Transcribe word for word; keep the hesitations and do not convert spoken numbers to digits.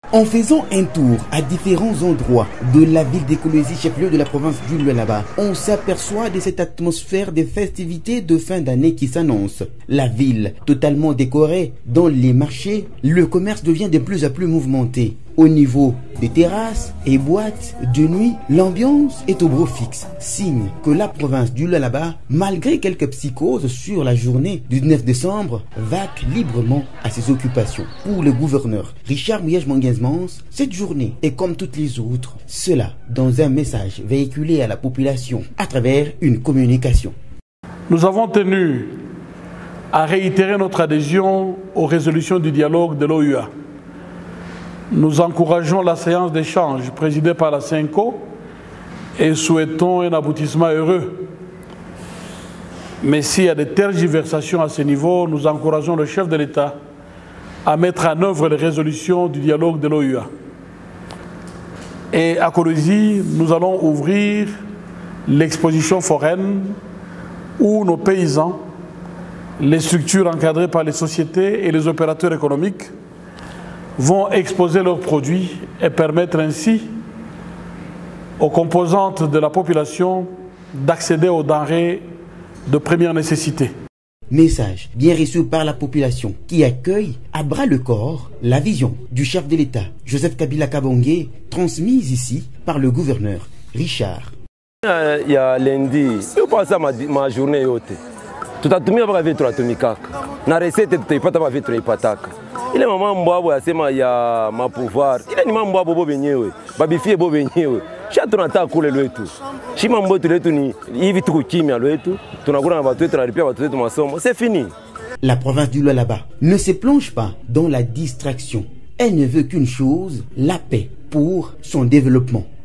En faisant un tour à différents endroits de la ville d'Ekolozi, chef-lieu de la province du Lualaba, on s'aperçoit de cette atmosphère des festivités de fin d'année qui s'annonce. La ville, totalement décorée dans les marchés, le commerce devient de plus en plus mouvementé. Au niveau des terrasses et boîtes de nuit, l'ambiance est au beau fixe, signe que la province du Lualaba, malgré quelques psychoses sur la journée du neuf décembre, vaque librement à ses occupations. Pour le gouverneur Richard Mouyej-Mangenzmans, cette journée est comme toutes les autres, cela dans un message véhiculé à la population à travers une communication. Nous avons tenu à réitérer notre adhésion aux résolutions du dialogue de l'O U A. Nous encourageons la séance d'échange présidée par la CENCO et souhaitons un aboutissement heureux. Mais s'il y a des tergiversations à ce niveau, nous encourageons le chef de l'État à mettre en œuvre les résolutions du dialogue de l'O U A. Et à Ekolozi, nous allons ouvrir l'exposition foraine où nos paysans, les structures encadrées par les sociétés et les opérateurs économiques vont exposer leurs produits et permettre ainsi aux composantes de la population d'accéder aux denrées de première nécessité. Message bien reçu par la population qui accueille à bras le corps la vision du chef de l'État, Joseph Kabila Kabange, transmise ici par le gouverneur Richard. Il y a lundi, je pense à ma, ma journée yote. Tout a tout mis à vitre à Tomikak. Na recette tout est pas à vitre à Pataka. Il est maman mbabo ya sema ya ma pouvoir. Il est ni maman mbabo benyewe. Babifie bo benyewe. Chato nata kule lwetu. Shima mboto letu ni hivi tuko kimya lwetu. Tunakula na watu wetu na lipia watu wetu masomo. C'est fini. La province du Lualaba ne se plonge pas dans la distraction. Elle ne veut qu'une chose, la paix pour son développement.